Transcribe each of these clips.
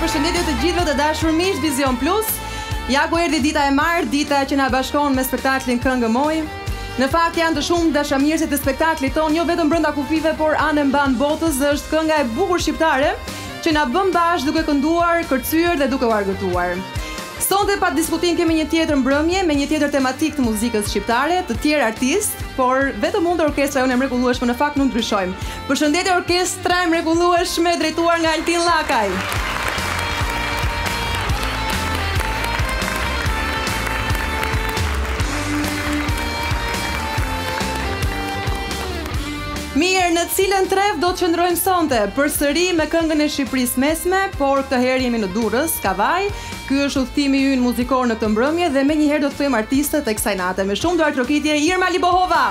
përshëndetje të gjithëve të dashur miq Vision Plus. Ja ku erdhi dita e martë, dita që na bashkon me spektaklin Këngë Moj. Në fakt janë të shumë dashamirësit e spektaklit ton, jo vetëm brenda kufive, por anë mban botës, është kënga e bukur shqiptare që na bën bashkë duke kënduar, kërcyer dhe duke u argëtuar. Sonte pa diskutim kemi një tjetër mbrëmje me një tjetër tematik të muzikës shqiptare, të tjerë artistë, por vetëm unë dhe orkestra jonë e mrekullueshme në fakt nuk ndryshojmë. Përshëndetje orkestra e mrekullueshme drejtuar nga Altin Llakaj. Mirë, në cilën tref do të qëndrojmë sonte? Përsëri me këngën e Shqipërisë mesme, por këtë herë jemi në Durrës, Kavaj. Ky është udhtimi ynë muzikor në këtë mbrëmje dhe menjëherë do të them artistët e kësaj nate. Me shumë duar trokitje, Irma Libohova.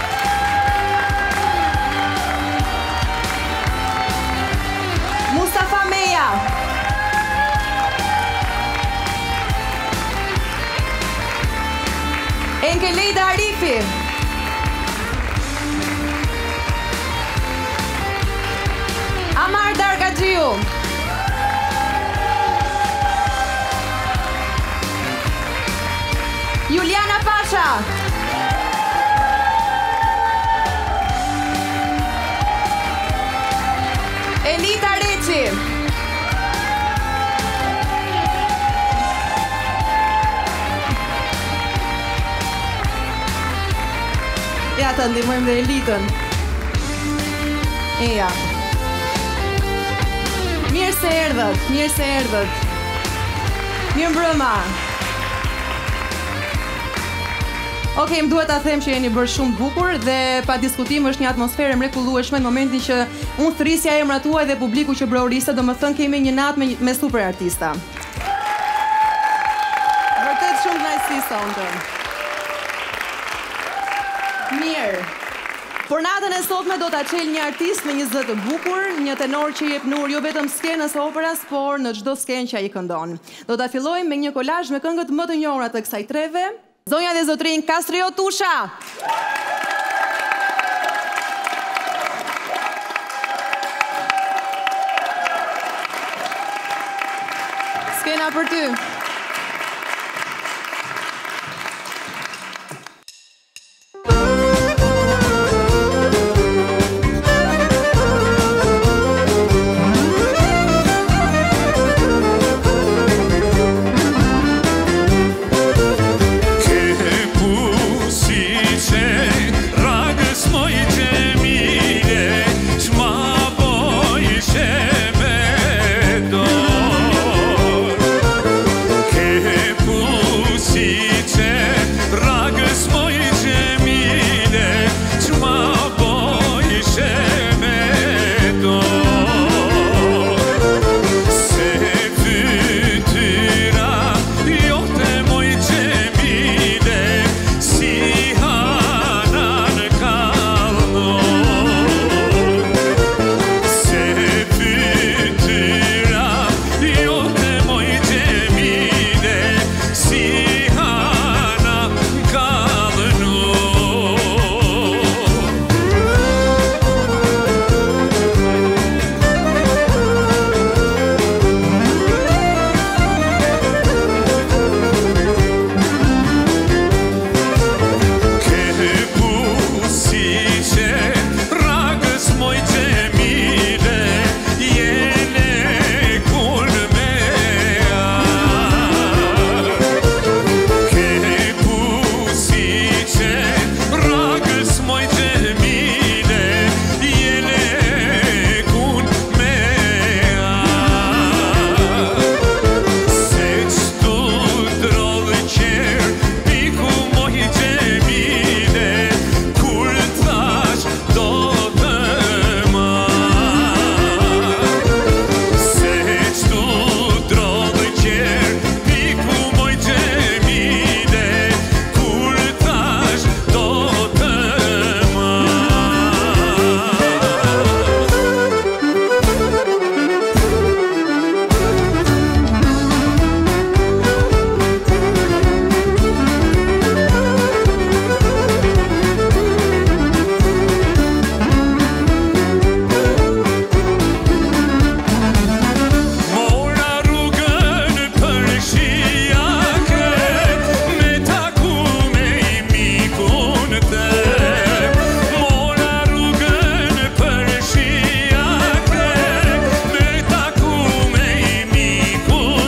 Mustafa Meja. Enkelejda Arifi. Amar Dargaxhiu. Juliana Pasha. Elita Reçi. Ja të ndihmojmë dhe Elitën. Ja. Mirë se erdhët, mirë se erdhët. Mirë mbrëma. Okej, më duhet ta them që jeni bërë shumë bukur dhe pa diskutim është një atmosferë mrekullueshme në momentin që unë thrisja emrat tuaj dhe publiku që brorisë, domethënë kemi një natë me super artista. Vërtet shumë kënaqësi sonte. Mirë. Por natën e sotme do ta çel një artist me një zë të bukur, një tenor që jep nur jo vetëm skenës operas, por në çdo skenë që ai këndon. Do ta fillojmë me një kolazh me këngët më të njohura të kësaj treve. Zonja dhe zotrin Kastrio Tusha. Skena për ty.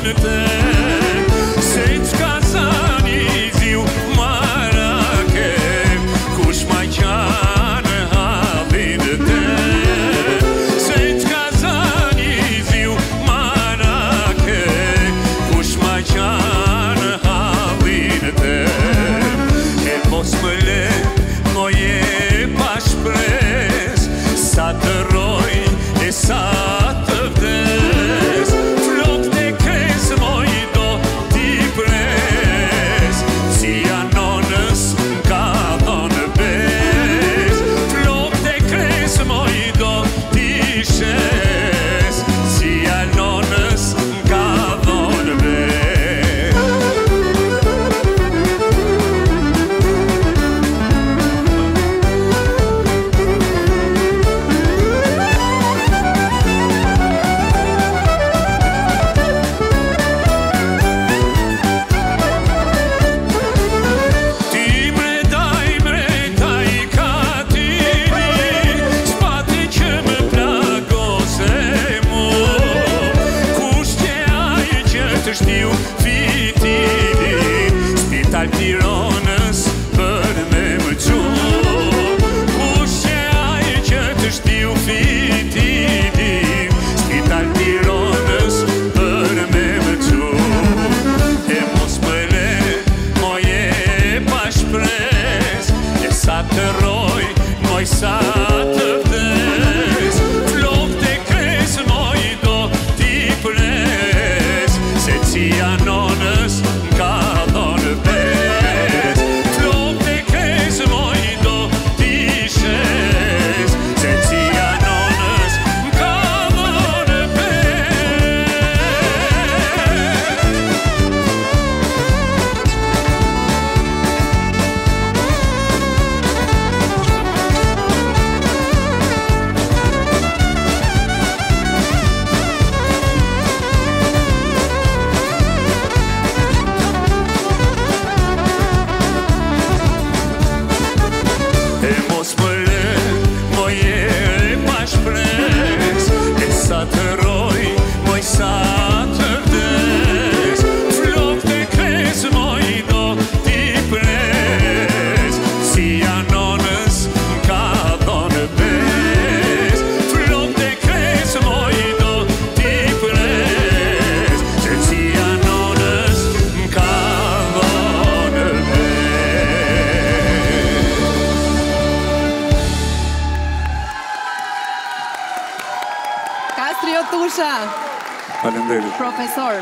Profesor,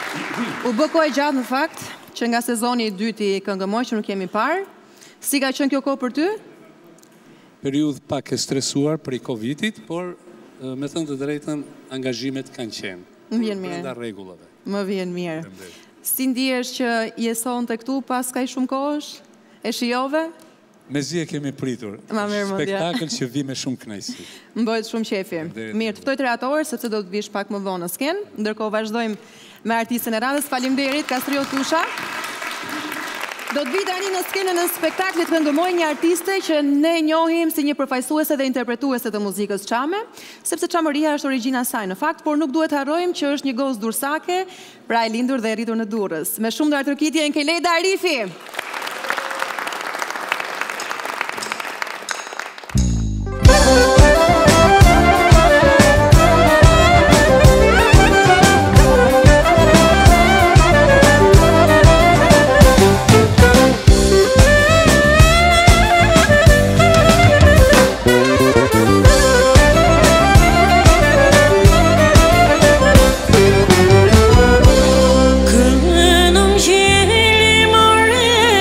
u bë kohë gjatë në fakt që nga sezoni i dytë i Këngëmoj që nuk kemi parë. Si ka qenë kjo kohë për ty? Periudhë pak e stresuar për i Covidit, por me thënë të drejtën angazhimet kanë qenë. Më vjen mirë. Brenda rregullave. Më vjen mirë. Si ndihesh që jeson të këtu pas kaq shumë kohësh? E shijove? Mezi e kemi pritur. Spektakël që vi me shumë kënaqësi. Më bëhet shumë qefi. Mirë, të ftoj të reatorë, sepse do të vish pak më vonë në skenë. Ndërkohë vazhdojmë me artistën e radhës. Faleminderit, Kastrio Tusha. Do të vi tani në skenën në spektaklit Këngëmoj, një artiste që ne njohim si një përfaqësuese dhe interpretuese të muzikës çame, sepse çamëria është origjina e saj në fakt, por nuk duhet harrojmë që është një gozë dursake, pra e lindur dhe e rritur në Durrës. Me shumë ndërtërkitje Enkeleda Arifi. Când îmi geli mare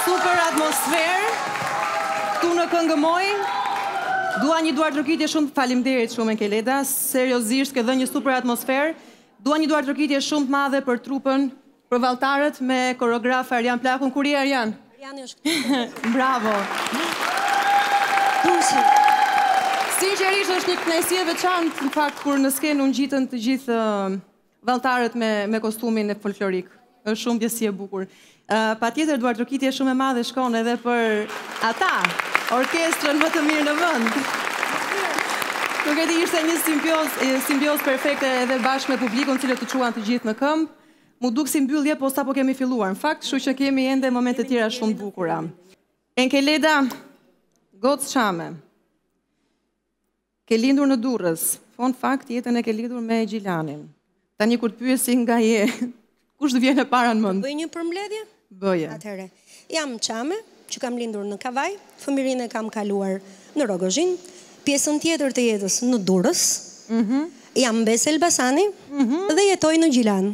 super atmosferë këtu në Këngëmoj. Dua një duartërkitje shumë, faleminderit shumë Enkeleda, seriozisht ke dhënë një super atmosferë. Dua një duartërkitje shumë të madhe për trupën, për valltarët me koreograf Arjan Plakun. Kur je Arjan? Arjani është këtu. Bravo. Tursi. Sinqerisht është një kënaqësi e veçantë në fakt kur në skenë u ngjitën të gjithë valltarët me kostumin e folklorik. Është shumë ndjesi e bukur. Patjetër duartërkitje shumë e madhe shkon edhe për ata, orkestrën më të mirë në vend. Nuk e di, ishte një simbios perfekte edhe bashkë me publikun, cilët të quan të gjithë në këmbë. Mu duk si mbyllje, po sapo kemi filluar. Në fakt, kështu që kemi ende momente tjera shumë të bukura. Enkeleda Gocë Çame, ke lindur në Durrës. Po në fakt, jetën e ke lindur me Gjilanin. Tani kur të pyesi nga je, kush të vjen e para në mend? Bëj një përmbledhje? Bëje. Atëherë, jam Çame, që kam lindur në Kavaj, fëmirinë e kam kaluar në Rogozhin, pjesën tjetër të jetës në Durrës, jam Bes Elbasani dhe jetoj në Gjilan.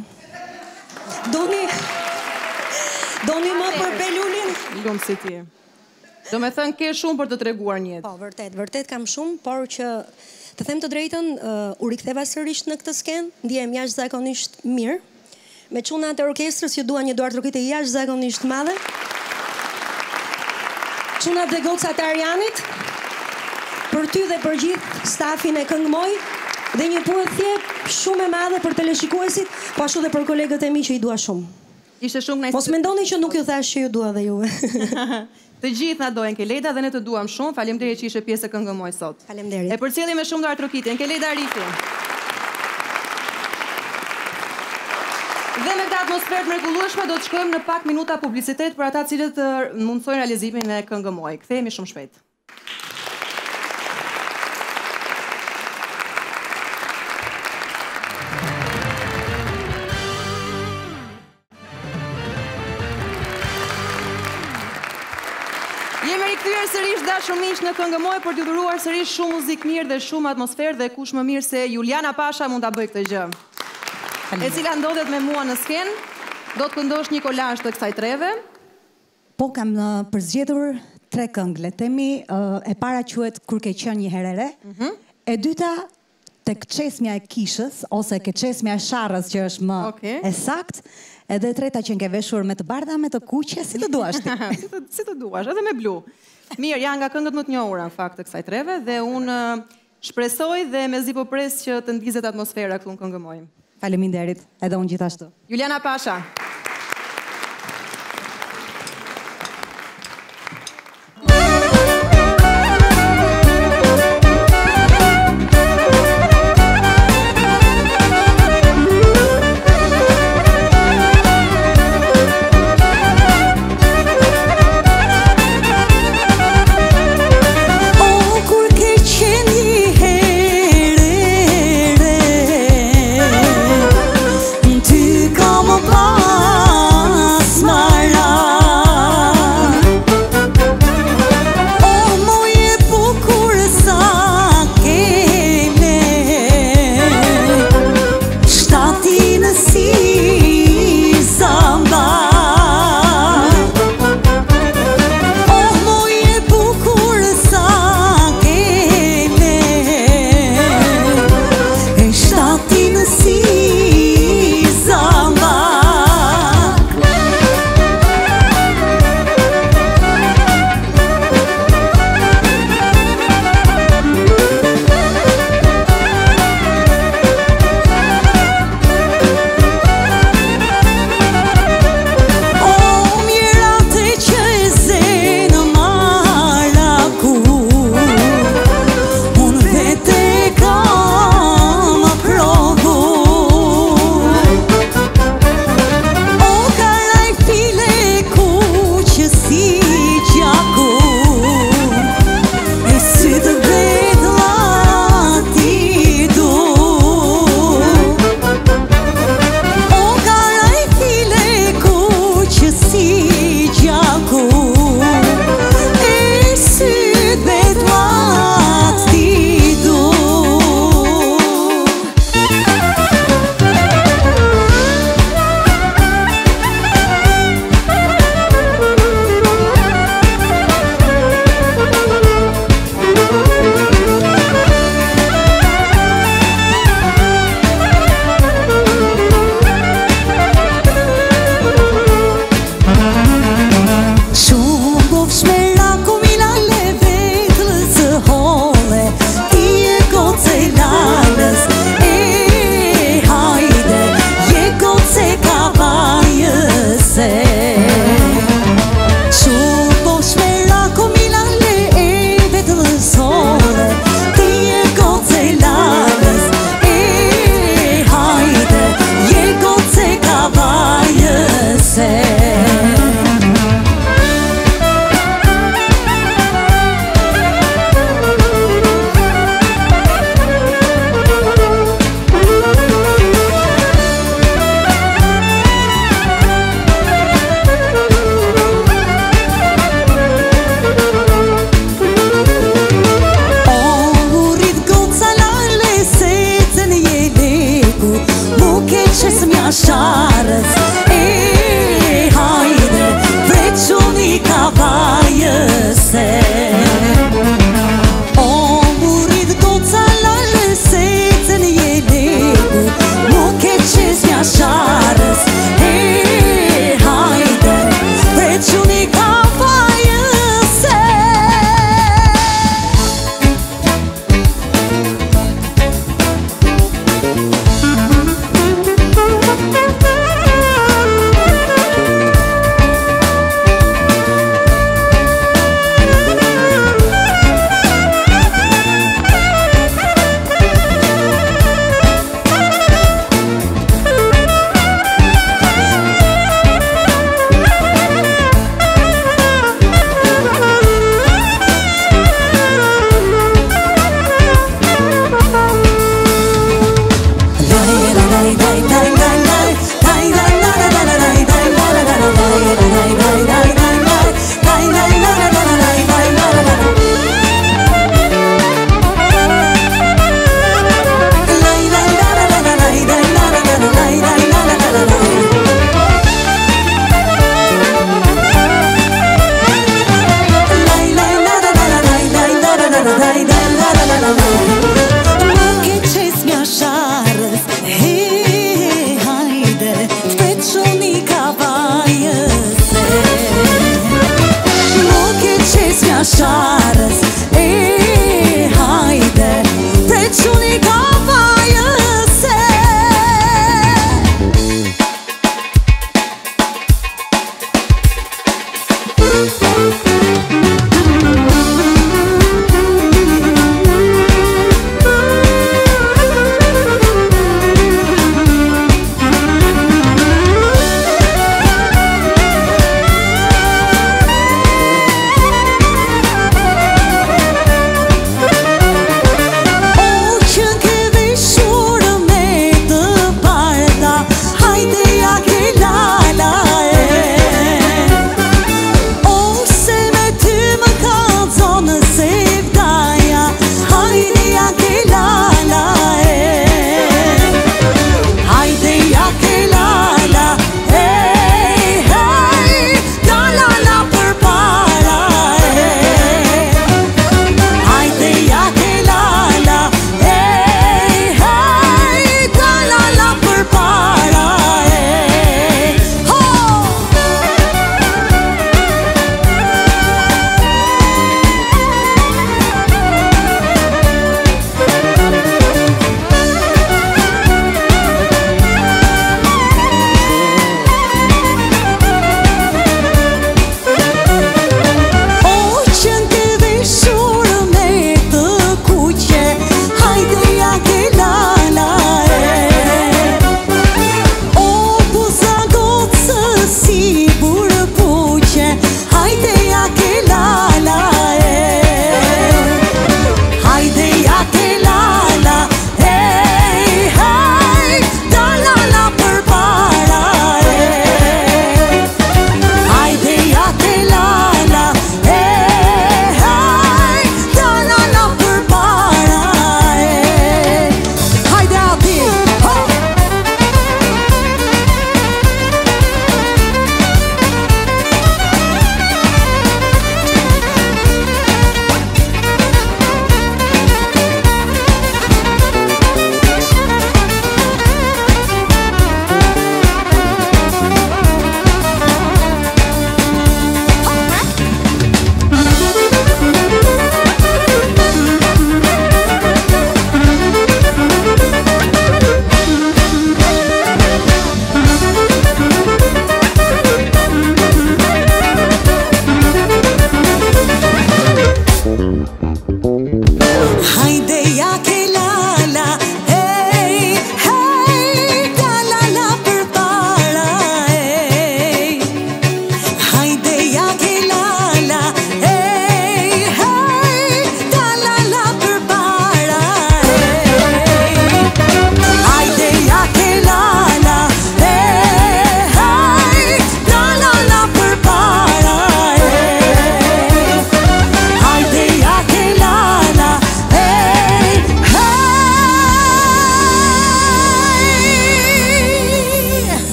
Doni më për Belulin? Lumë si ti. Do me thënë ke shumë për të treguar një jetë. Po, vërtet kam shumë, por që të them të drejtën, u riktheva sërish në këtë skenë, ndjehem jashtëzakonisht mirë, me çunat e orkestrës që dua një duartërkitje jashtëzakonisht madhe. Çunat dhe gocat e Arjanit, për ty dhe për gjithë stafin e Këngëmoj, dhe një punë shumë e madhe për teleshikuesit, po ashtu dhe për kolegët e mi që i dua shumë. Ishte shumë nice. Mos mendoni që nuk ju thash që ju dua dhe juve. Të gjithë na do Enkeleda dhe ne të duam shumë. Faleminderit që ishe pjesë e Këngëmoj sot. Faleminderit. E përcjellim me shumë duartërkitje. Enkeleda Arifi. Dhe me këtë atmosferë të mrekullueshme do të shkojmë në pak minuta publicitet për ata cilët mundsojnë realizimin e Këngëmoj. Kthehemi shumë shpejt. Jemi rikthyer sërish dashur miq në Këngëmoj për t'ju dhuruar sërish shumë muzikë mirë dhe shumë atmosferë dhe kush më mirë se Juliana Pasha mund ta bëj këtë gjë. E cila ndodhet me mua në skenë, do të këndosh një kolazh të kësaj treve. Po kam përzgjedhur 3 këngë, le themi, e para quhet Kur ke qenë një herë re, e dyta Tek çesmja e kishës ose ke çesmja e sharrës që është më e saktë, edhe e treta që ke veshur me të bardha me të kuqe, si të duash ti. Si të duash, edhe me blu. Mirë, janë nga këngët më të njohura në fakt të kësaj treve dhe unë shpresoj dhe mezi po pres që të ndizet atmosfera këtu në Këngëmoj. Faleminderit, edhe unë gjithashtu. Juliana Pasha. Ty kam pa se. Sharës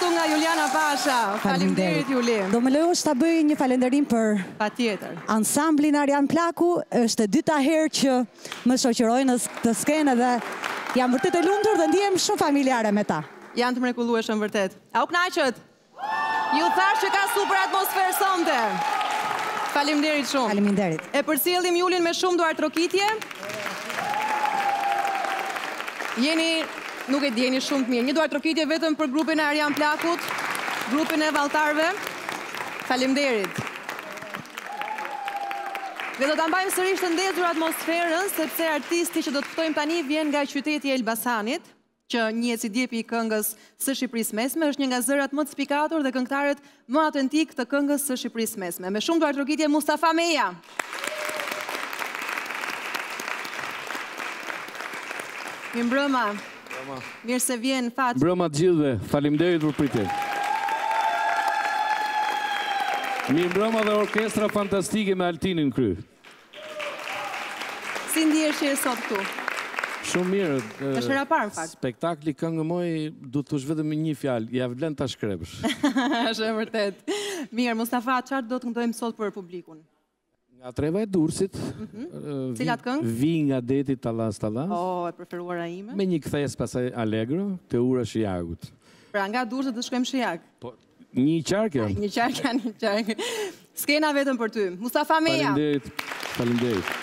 Gjithashtu nga Juliana Pasha. Faleminderit Juli. Do më lejosh ta bëj një falënderim për Patjetër. ansamblin Arian Plaku. Është e dyta herë që më shoqërojnë në këtë skenë dhe jam vërtet e lumtur dhe ndihem shumë familjare me ta. Janë të mrekullueshëm vërtet. A u kënaqët? Ju thash që ka super atmosferë sonte. Faleminderit shumë. Faleminderit. E përcjellim Julin me shumë duar trokitje. Nuk e djeni shumë të mirë. Një duar trokitje vetëm për grupin e Arian Plakut, grupin e valltarëve. Faleminderit. Dhe do ta mbajmë sërish të ndezur atmosferën, sepse artisti që do të ftojmë tani vjen nga qyteti i Elbasanit, që njihet si djepi i këngës së Shqipërisë Mesme, është një nga zërat më të spikatur dhe këngëtarët më autentik të këngës së Shqipërisë Mesme. Me shumë duar trokitje Mustafa Meja. Mirëmbrëma. Mirë se vjen fat. Mbrëma të gjithëve, faleminderit për pritjen. Mirëmbrëma dhe orkestra fantastike me Altinin kry. Si ndihesh që je sot këtu? Shumë mirë. Është hera parë në fakt. Spektakli Këngë Moj du të thush vetëm me një fjalë, ja vlen ta shkrepësh. Është e vërtet. Mirë, Mustafa, çfarë do të këndojmë sot për publikun? Nga Treva e Durrësit. Cilat këngë? Vi nga deti Tallas Tallas. Oh, e preferuara ime. Me një kthes pasaj Allegro, te ura Shijagut. Pra nga Durrësit të shkojmë Shijak. Po, një qark janë. Një qark janë, një qark. Skena vetëm për ty. Mustafa Meja. Faleminderit. Faleminderit.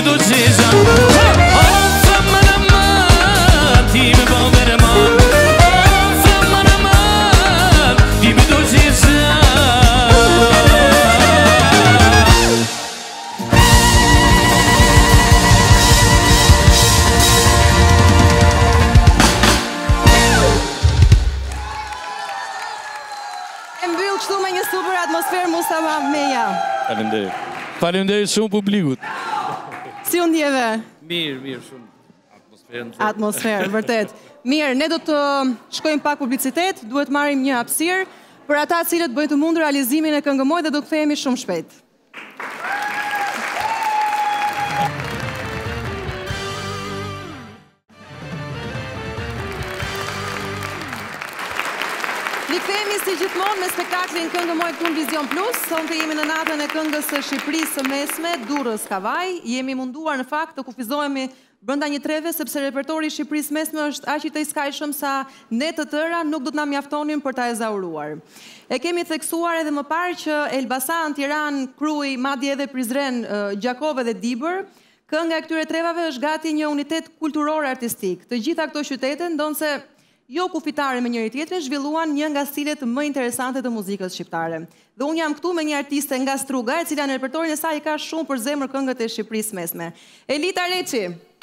duqizja O, thëmë në më Ti me po bere më O, thëmë në më Ti me duqizja Kështu me një super atmosferë Mustafa Meja. Faleminderit. Faleminderit shumë publikut. Si u ndjeve? Mirë, shumë. Atmosferë, vërtet. Mirë, ne do të shkojmë pak publicitet, duhet marrim një hapësirë për ata cilët bëjnë të mundur realizimin e Këngëmoj dhe do të kthehemi shumë shpejt. Rikthehemi si gjithmonë me spektaklin Këngëmoj këtu në Vizion Plus. Sonte jemi në natën e këngës së Shqipërisë së Mesme, Durrës Kavaj. Jemi munduar në fakt të kufizohemi brenda një treve sepse repertori i Shqipërisë Mesme është aq i tejskajshëm sa ne të tëra nuk do të na mjaftonin për ta ezauruar. E kemi theksuar edhe më parë që Elbasan, Tiranë, Krujë, madje edhe Prizren, Gjakove dhe Dibër, kënga e këtyre trevave është gati një unitet kulturor artistik. Të gjitha këto qytete ndonse jo kufitare me njëri tjetrin, zhvilluan një nga stilet më interesante të muzikës shqiptare. Dhe unë jam këtu me një artiste nga Struga, e cila në repertorin e saj ka shumë për zemër këngët e Shqipërisë Mesme. Elita Reçi.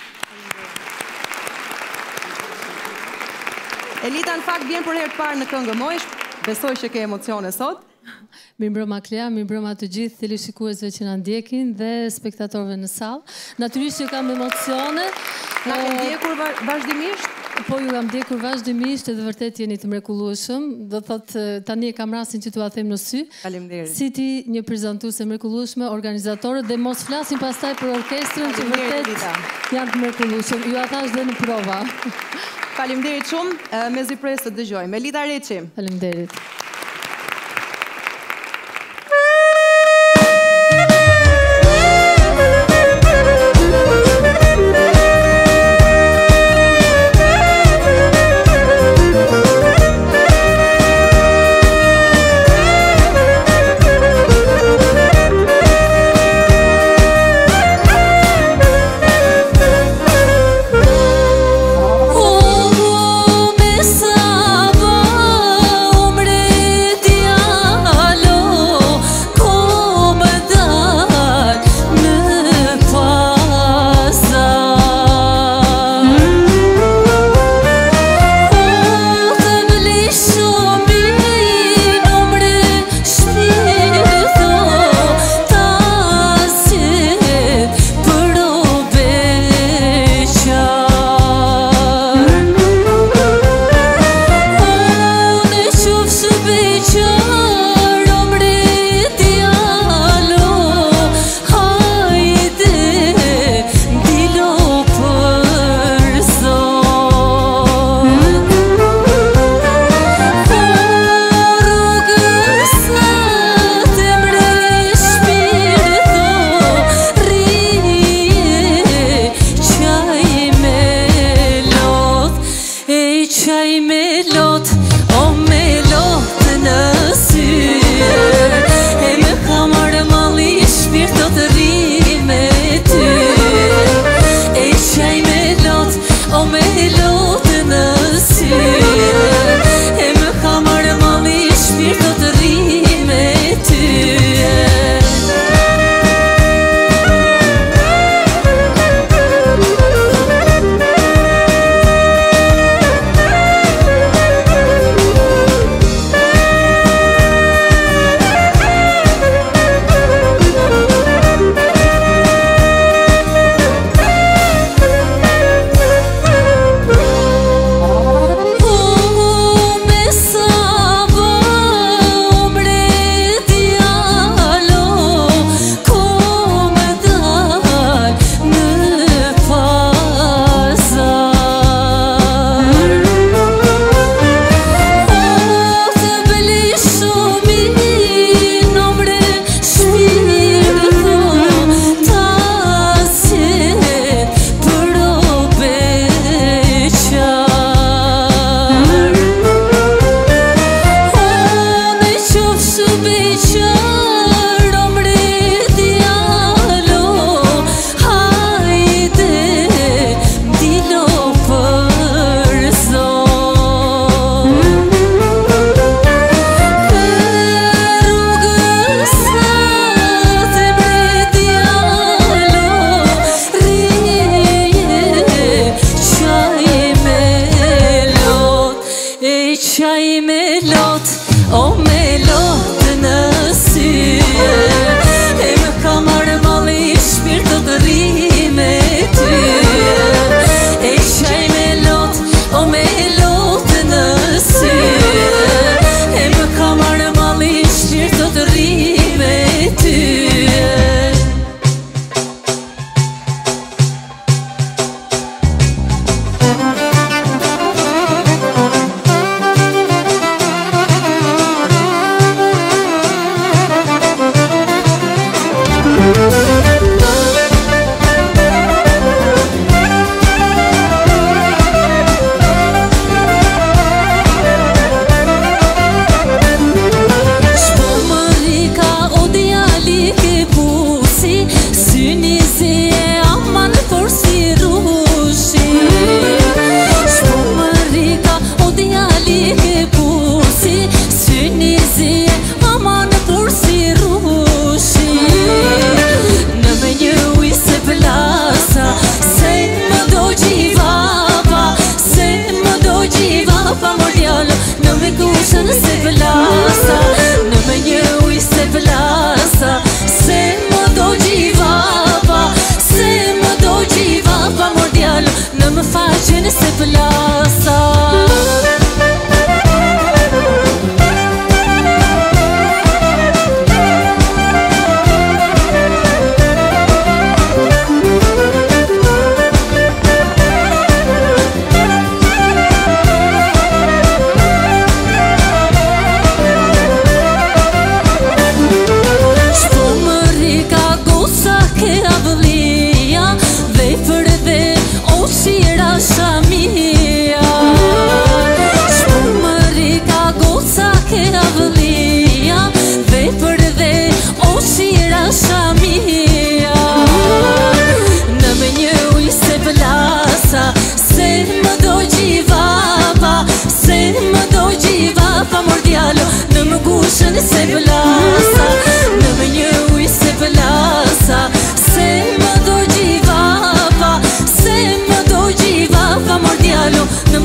Elita në fakt vjen për herë të parë në Këngëmoj, besoj që ke emocione sot. Mirëmbrëma Klea, mirëmbrëma të gjithë teleshikuesve që na ndjekin dhe spektatorëve në sallë. Natyrisht që kam emocione. Na ke ndjekur vazhdimisht? Po ju kam ndjekur vazhdimisht edhe vërtet jeni të mrekullueshëm. Do thotë tani e kam rastin që t'ua them në sy. Faleminderit. Si ti një prezantuese mrekullueshme, organizatorët dhe mos flasim pastaj për orkestrën që vërtet janë të mrekullueshëm. Ju a thash dhe në prova. Faleminderit shumë, me zipres të dëgjojmë. Elita Reçi. Faleminderit. Oh, me sabah umre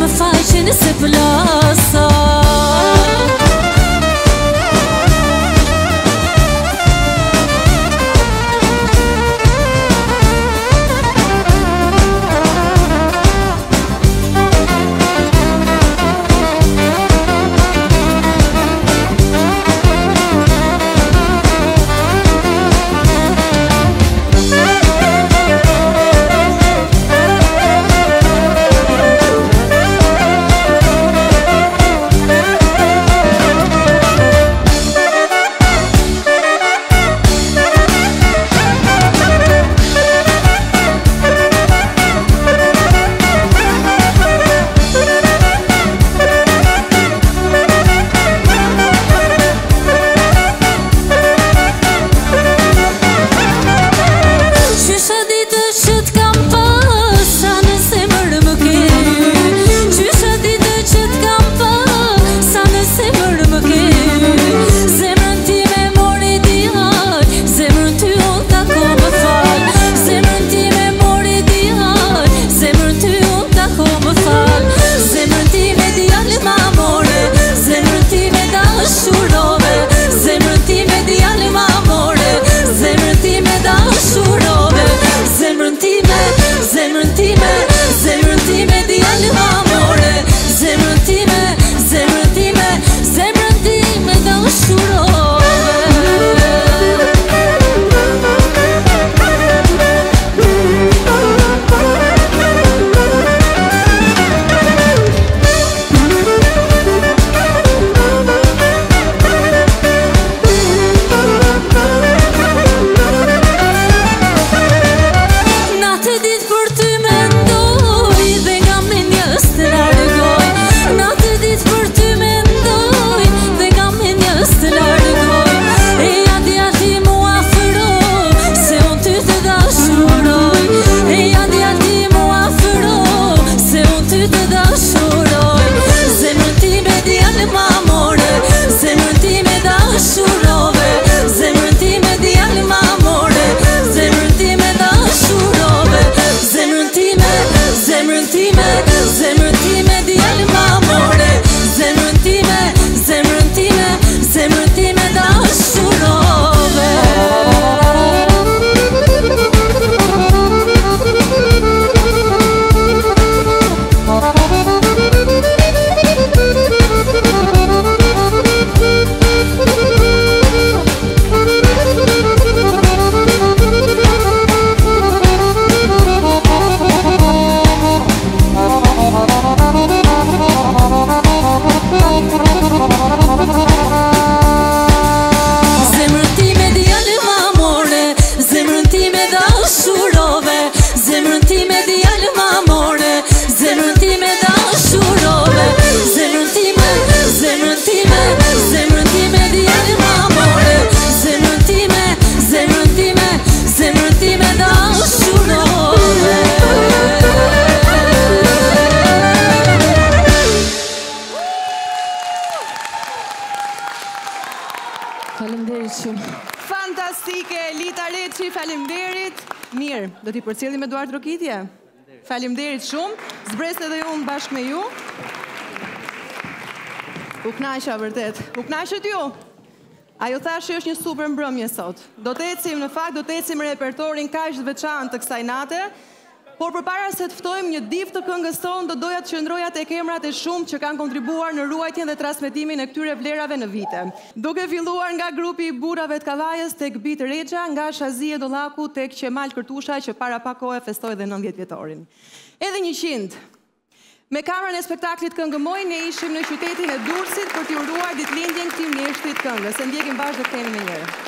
më faqe nëse plasa. Fantastike, Lita Reçi, faleminderit. Mirë, do t'i përcjellim Eduard Rokitje. Faleminderit shumë. Zbres edhe unë bashkë me ju. U knaqja vërtet. U knaqet ju? Ajo thashë është një super mbrëmje sot. Do të ecim në fakt, do të ecim repertorin kaq të veçantë të kësaj nate. Por përpara se të ftojmë një div të këngës tonë, do doja të qëndroja tek emrat e shumë që kanë kontribuar në ruajtjen dhe transmetimin e këtyre vlerave në vite. Duke filluar nga grupi i burrave të Kavajës tek Bit Rexha, nga Shazie Dollaku tek Qemal Kërtusha që para pak kohe festoi dhe 90 vjetorin. Edhe 100. Me kamerën e spektaklit Këngëmoj, ne ishim në qytetin e Durrësit për t'i uruar ditëlindjen këtij mjeshtrit këngës. Se ndjekim bashkë dhe kthehemi më njëherë.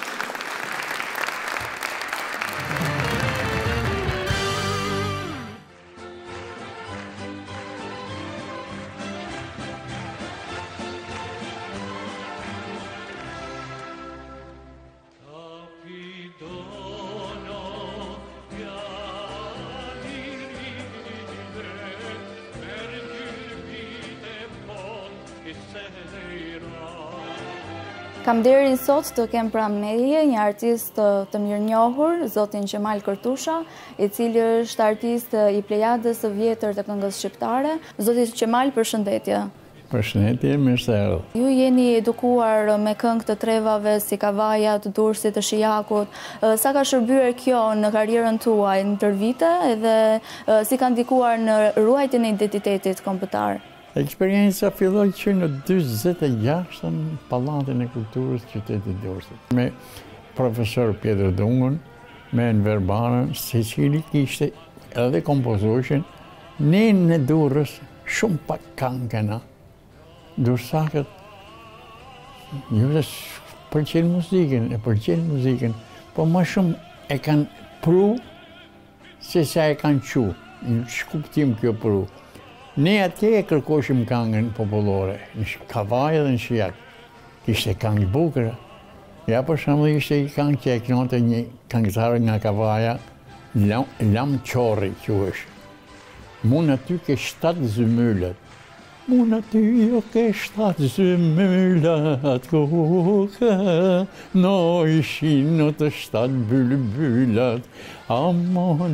Kam deri sot të kem pranë meje një artist të mirënjohur, zotin Qemal Kërtusha, I cili është artist I plejadës së vjetër të këngës shqiptare. Zoti Qemal, përshëndetje. Përshëndetje, mirë se erdhët. Ju jeni edukuar me këngë të trevave si Kavaja, të Durrësit, të Shijakut. Sa ka shërbyer kjo në karrierën tuaj në tër vite edhe si ka ndikuar në ruajtjen e identitetit kombëtar? Eksperienca filloi që në 46 në Pallatin e Kulturës qytetit Durrësit. Me profesor Pjetër Dungun, me Enver Banën, se cili kishte edhe kompozoshin, ne në Durrës shumë pak këngëna. Durrësakët, ju dhe përqenë muzikën, po më shumë e kanë pru se sa e kanë qu. Në shkuptim kjo pru. Ne atje e kërkoshim këngën popullore, në Kavaja dhe në Shijak. Kishte këngë bukëra. Ja për shembull ishte një këngë që e kënonte një këngëtar nga Kavaja, Lam Qorri quhesh. Mun aty ke 7 zymylet. Mun aty jo ke 7 zymylet kokë, no ishin në të 7 bylbylat. Amon,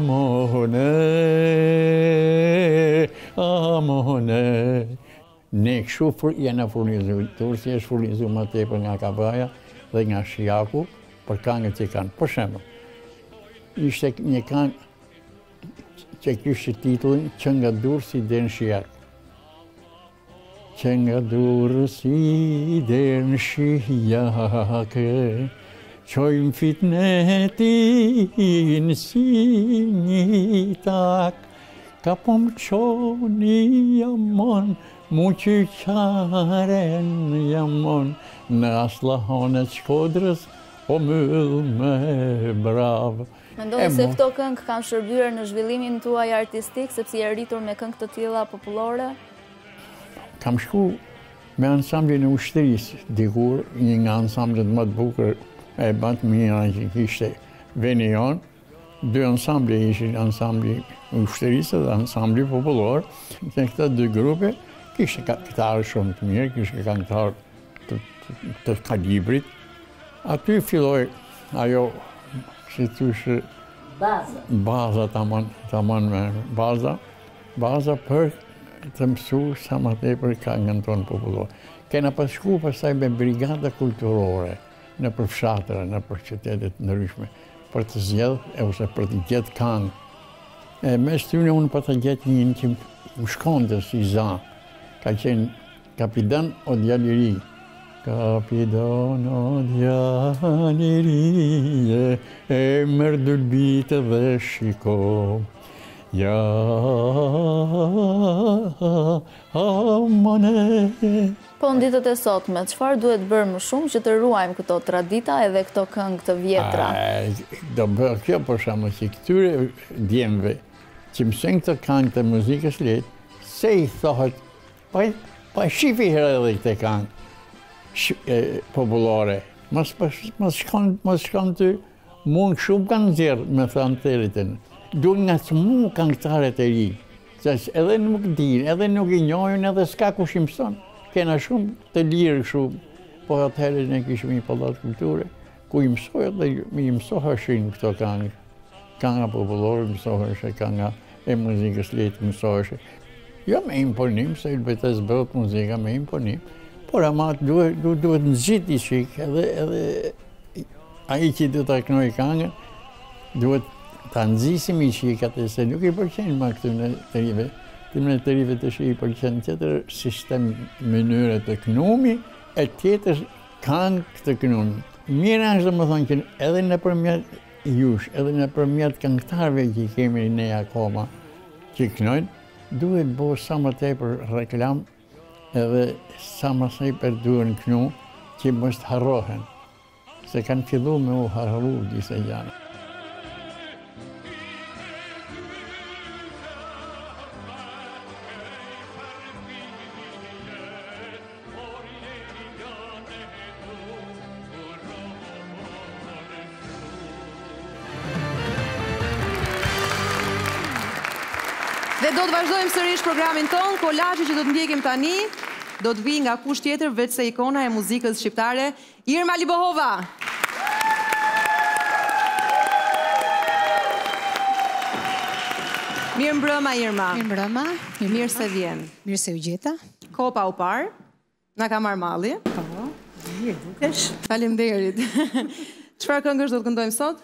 amone. Ne kështu jena furnizu, Tursi është furnizu më tepër nga Kavaja dhe nga Shijaku për këngët që kanë. Për shembull, ishte një këngë që kishte titullin Që nga Durrësi deri në Shijak. Që nga Durrësi deri në Shijak, qojmë fitnetin si një tak, ka po më qoni jamon, mu qyqaren jamon, në Aslahon e Shkodrës, o myll me brav. Mendoni se këto këngë kanë shërbyer në zhvillimin tuaj artistik, sepse je rritur me këngë të tilla popullore? Kam shku me ansamblin e ushtrisë, dikur një nga ansamblet më të bukur e batë mira që kishte veni jonë. 2 ansambli ishin ansambli ushtrisë dhe ansambli popullor. Në këta 2 grupe kishte këngëtarë shumë të mirë, kishte këngëtarë të kalibrit. Aty filloi ajo, si thushë, baza tamam me baza për të mësu sa më tepër këngën tonë popullore. Kena pas shku pastaj me brigada kulturore në për fshatra, në për qytetet ndryshme, për të zgjedh ose për të gjetë këngë. Mes tyne unë për të gjetë një që më shkonte si za, ka qenë Kapitan o djaliri. Kapitan o djaliri, e mërë dulbitë dhe shiko. Ja, amone. Po në ditët e sotme, çfarë duhet bërë më shumë që të ruajmë këto tradita edhe këto këngë të vjetra? Do bërë kjo për shembull që këtyre djemve që mësojnë këto këngë të muzikës lehtë, se I thohet, pa shifi herë edhe këte këngë popullore. Mos shkon ty, mund shumë kanë nxjerrë me thënë të rritën. Duhet nga të mu këngëtarët e ri, se edhe nuk din, edhe nuk I njohin, edhe s'ka kush I mëson. Kena shumë të lirë shumë, po atëherë ne kishim një pallat kulture, ku I mësohet dhe I mësoheshin këto këngë. Kënga popullore mësoheshe, kënga e muzikës lehtë mësoheshe. Jo me imponim, se vetes bëhet muzika me imponim, por ama duhet nxit I shik, edhe ai që do ta kënoj këngën, duhet ta nxisim I shikat, se nuk I pëlqen ma këtu në të rive. Në të rive të shi I pëlqen tjetër sistem mënyre të kënumi, e tjetër këngë të kënumi. Mirë është më thonë që edhe nëpërmjet jush, edhe nëpërmjet këngëtarëve që kemi ne akoma që kënojnë, duhet bëhet sa më tepër reklam edhe sa më tepër duhen kënu që mos të harrohen, se kanë fillu me u harru disa gjëra. Dhe do të vazhdojmë sërish programin ton, kolazhi që do të ndjekim tani do të vi nga kush tjetër veç se ikona e muzikës shqiptare, Irma Libohova. Mirë mbrëma, Irma. Mirë mbrëma. Mirë se vjen. Mirë se u gjeta. Kopa u parë, na ka marrë malli. Po, mirë dukesh. Faleminderit. Çfarë këngësh do të këndojmë sot?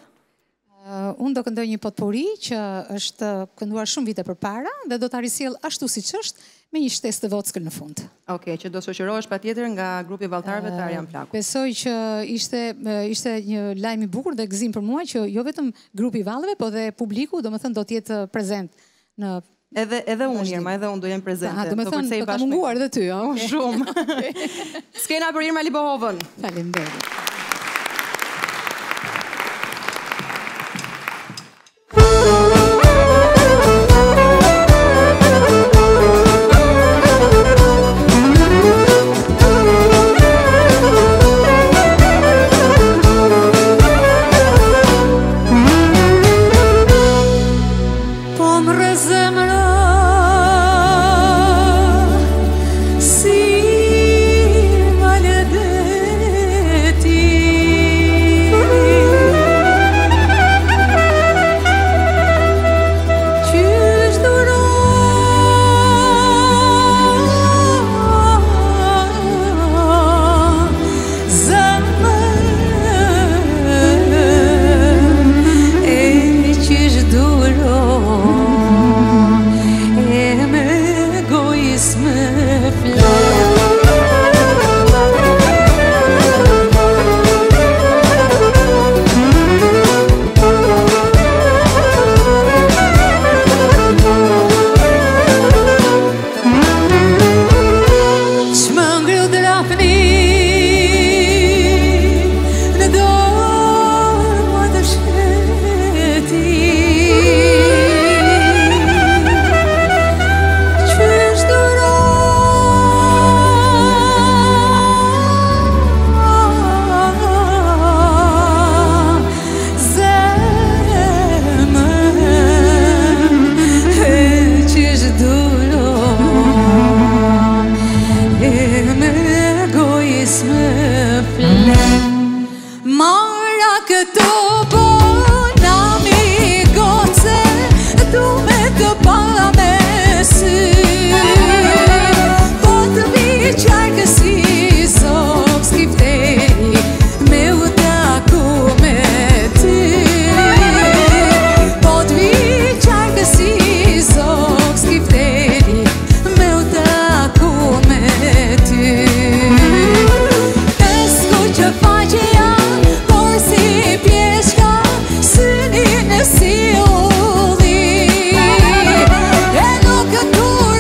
Unë do këndoj një potpuri që është kënduar shumë vite përpara dhe do ta risjell ashtu siç është me një shtesë të vockël në fund. Okej, që do shoqërohesh patjetër nga grupi valltarëve të Arjan Plaku. Besoj që ishte një lajm i bukur dhe gëzim për mua që jo vetëm grupi i vallëve, po dhe publiku, domethënë do të jetë prezent në Edhe unë, Irma, edhe unë do jem prezente. Do me thënë, do ka munguar dhe ty, o? Shumë. Skena për Irma Libohovën. Faleminderit. Si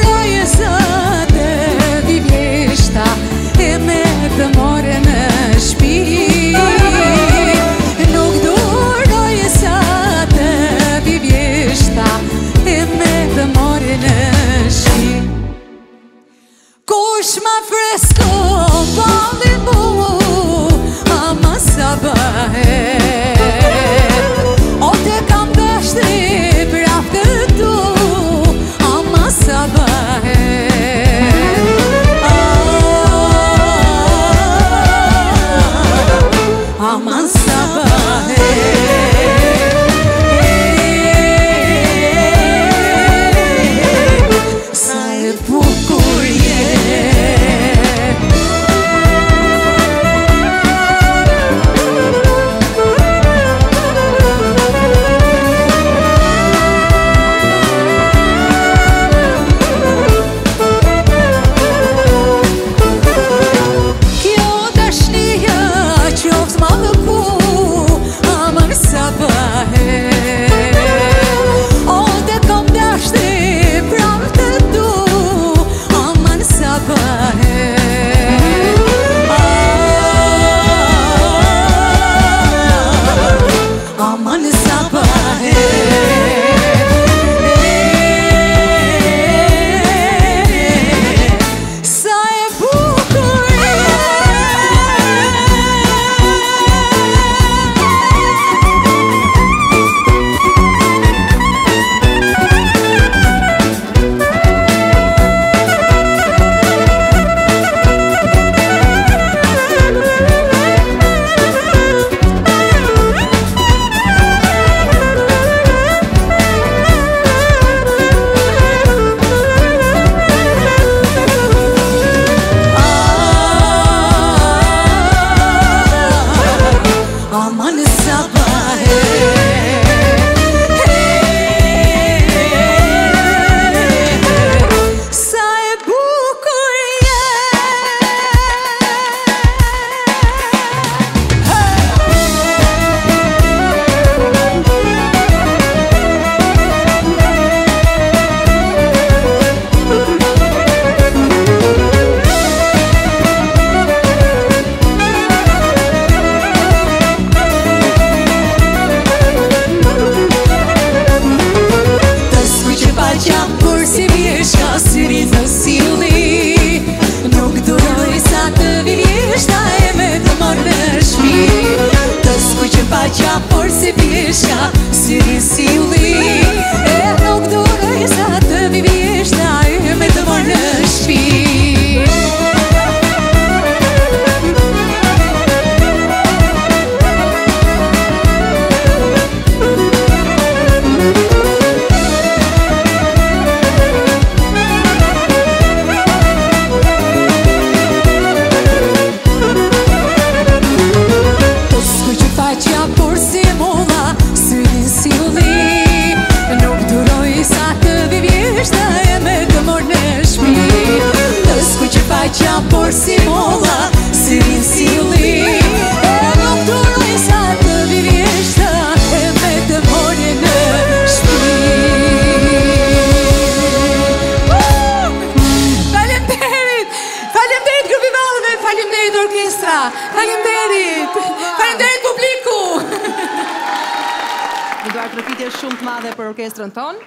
edhe për orkestrën tonë.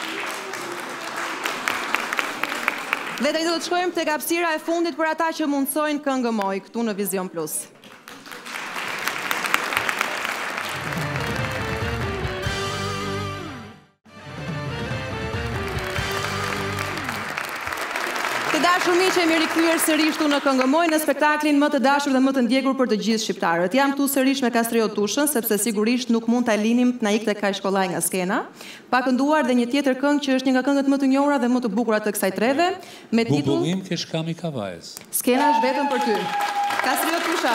Dhe tani do të shkojmë tek hapësira e fundit për ata që mundsojnë këngëmoj këtu në Vision Plus. Të dashur miq, jemi rikthyer sërish këtu në Këngëmoj në spektaklin më të dashur dhe më të ndjekur për të gjithë shqiptarët. Jam këtu sërish me Kastriot Tushën, sepse sigurisht nuk mund ta linim na ikte kaq shkollaj nga skena. Pa kënduar dhe një tjetër këngë që është një nga këngët më të njohura dhe më të bukura të kësaj treve, me titull Bubullim ke shkami kavajës. Skena është vetëm për ty. Kastriot Tusha.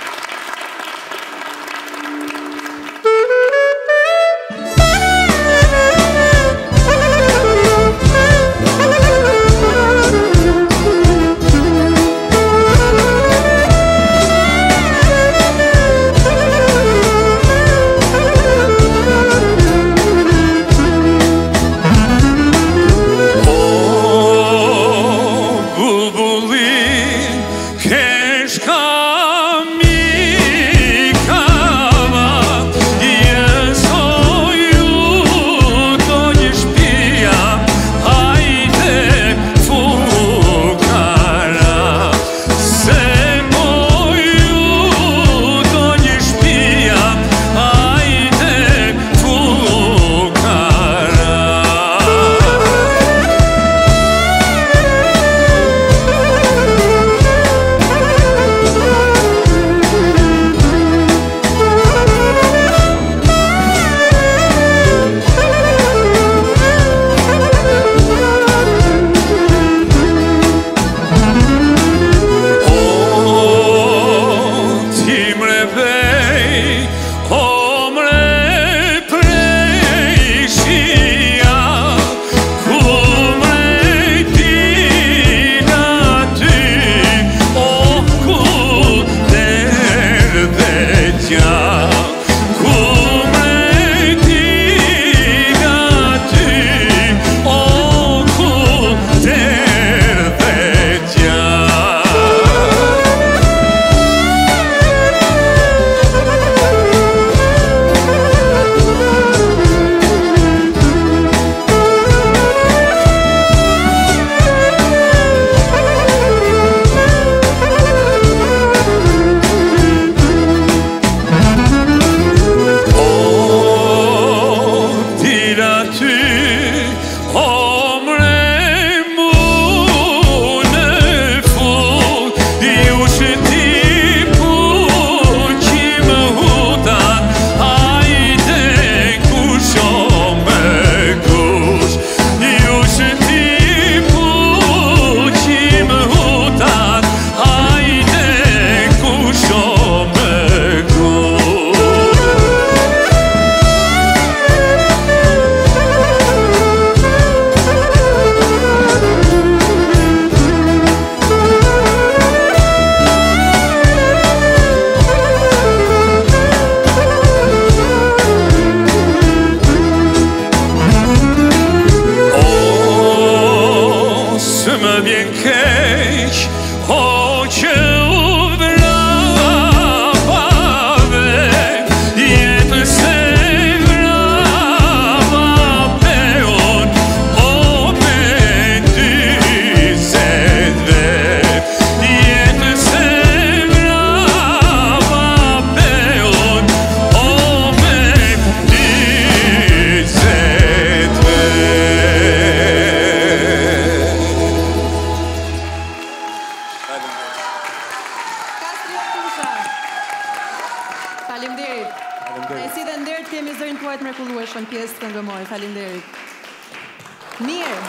Mirë.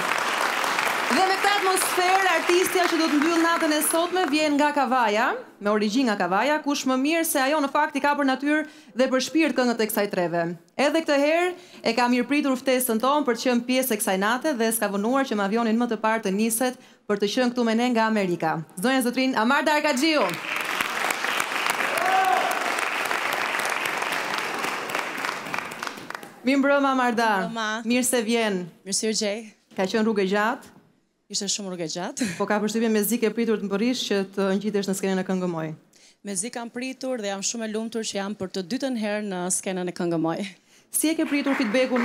Dhe me këtë atmosferë, artistja që do të mbyll natën e sotme vjen nga Kavaja, me origjinë nga Kavaja, kush më mirë se ajo në fakt I ka për natyrë dhe për shpirt këngët e kësaj treve. Edhe këtë herë e ka mirëpritur ftesën tonë për të qenë pjesë e kësaj nate dhe s'ka vonuar që me avionin më të parë të niset për të qenë këtu me ne nga Amerika. Zonja zotrin Amarda Arkaxhiu. Mirëmbrëma Amarda. Mirë se vjen. Mirësirgjej. Ka qenë rrugë gjatë. Ishte shumë rrugë gjatë. Po ka përshtypjen me zi ke pritur të mbërrish që të ngjitesh në skenën e Këngëmoj. Me zi kam pritur dhe jam shumë e lumtur që jam për të dytën herë në skenën e Këngëmoj. Si e ke pritur feedbackun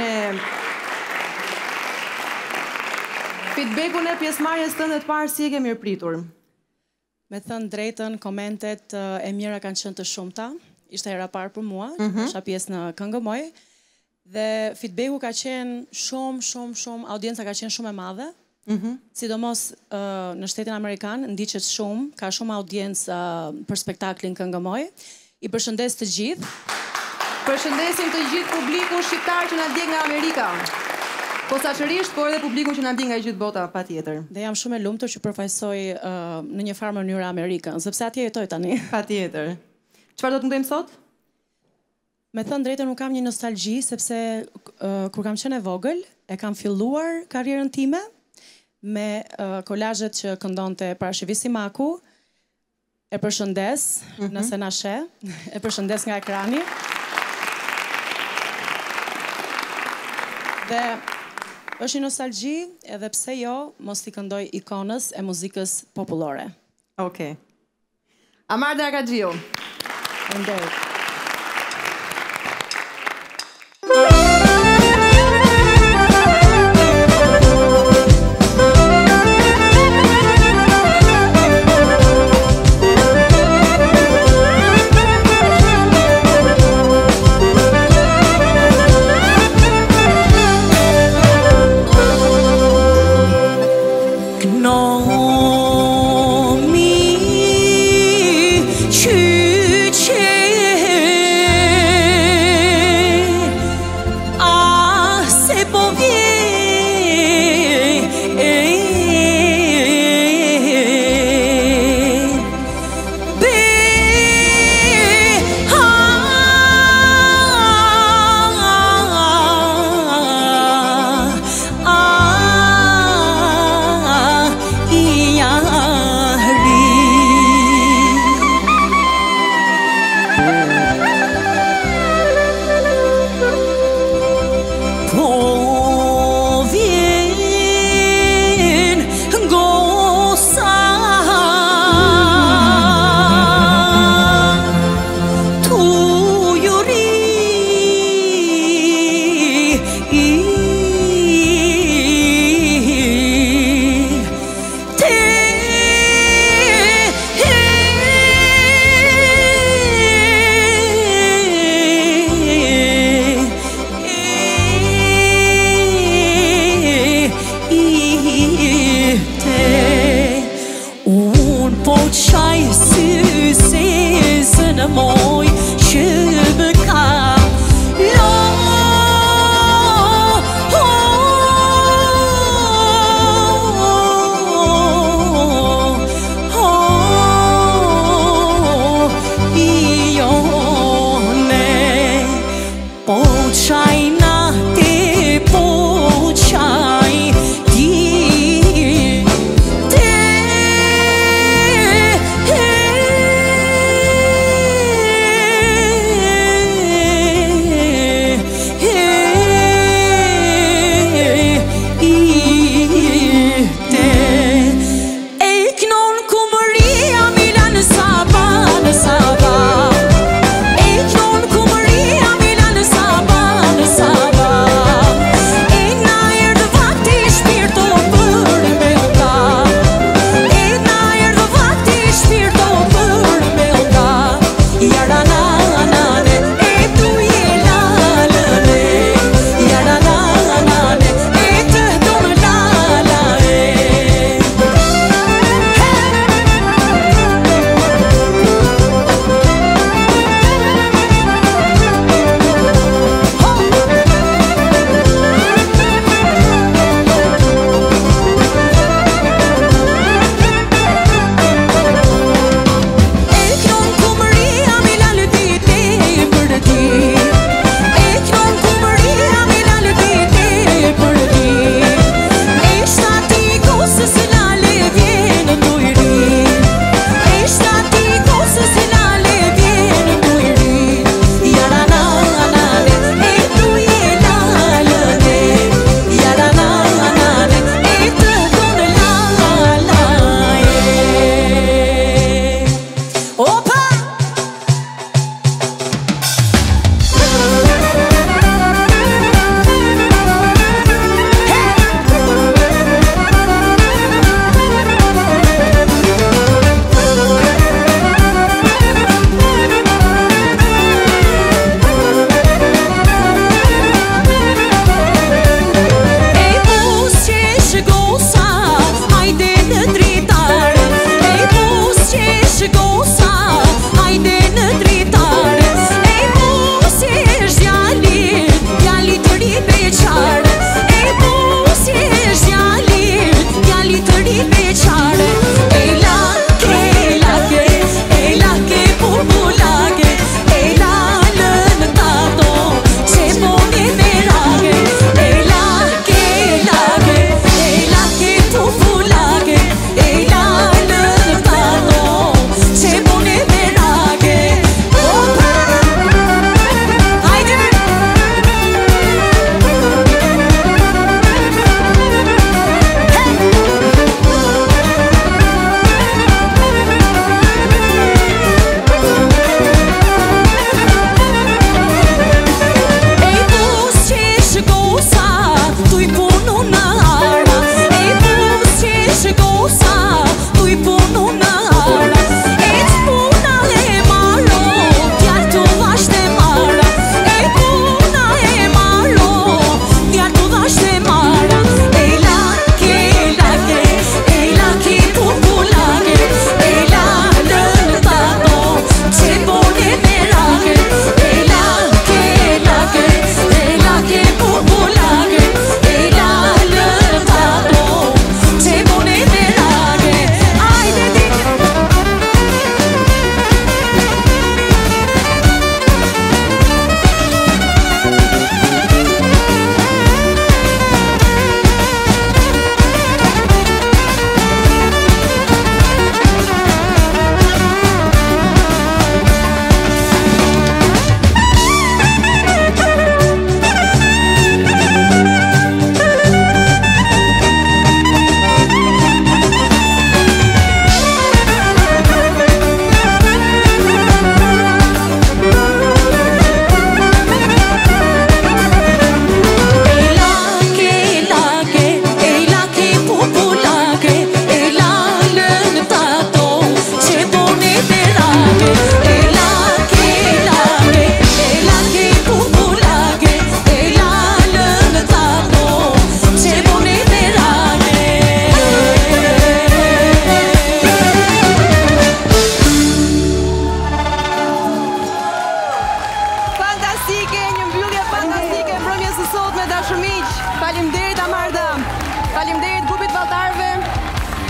e pjesëmarrjes tënde të parë, si e ke mirë pritur? Me thënë drejtën, komentet e mira kanë qenë të shumta. Ishte hera parë për mua, isha pjesë në Këngëmoj. Dhe feedbacku ka qenë shumë, audienca ka qenë shumë e madhe. Sidomos në shtetin Amerikan, ndiqet shumë, ka shumë audiencë për spektaklin Këngëmoj. I përshëndes të gjithë. Përshëndesim të gjithë publikun shqiptar që na ndjek nga Amerika. Posaçërisht, por edhe publikun që na ndjek nga gjithë bota, patjetër. Dhe jam shumë e lumtur që përfaqësoj në një farë mënyrë Amerikën, sepse atje jetoj tani. Patjetër. Çfarë do të ndojmë sot? Me thënë drejtën, nuk kam një nostalgji, sepse kur kam qenë e vogël, e kam filluar karrierën time me kolazhet që këndonte Parashivi Simaku. E përshëndes, nëse na sheh, e përshëndes nga ekrani. Dhe është një nostalgji, edhe pse jo, mos t'i këndoj ikonës e muzikës popullore. Okej. Amar Dargaxhiu. Faleminderit. Nomi 去且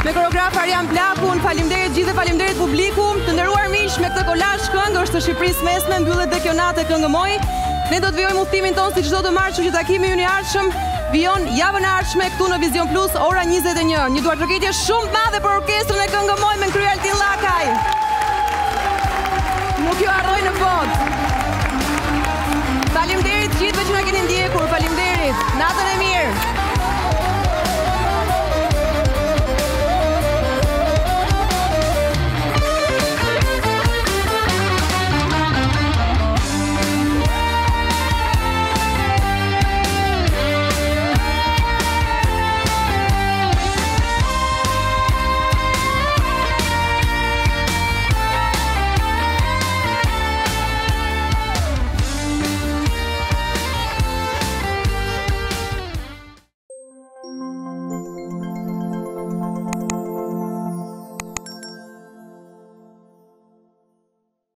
me koreograf Arjan Plakun, faleminderit gjithë dhe faleminderit publiku. Të nderuar miq, me këtë kolazh këngë është të Shqipërisë mesme mbyllet dhe kjo natë Këngëmoj. Ne do të vijojmë udhtimin ton si çdo të martë, kështu që takimi ynë i ardhshëm vijon javën e ardhshme këtu në Vision Plus ora 21. Një duartërkitje shumë të madhe për orkestrën e Këngëmoj me krye Altin Llakaj. Nuk ju harroj në fond. Faleminderit gjithëve që na keni ndjekur. Faleminderit. Natën e mirë.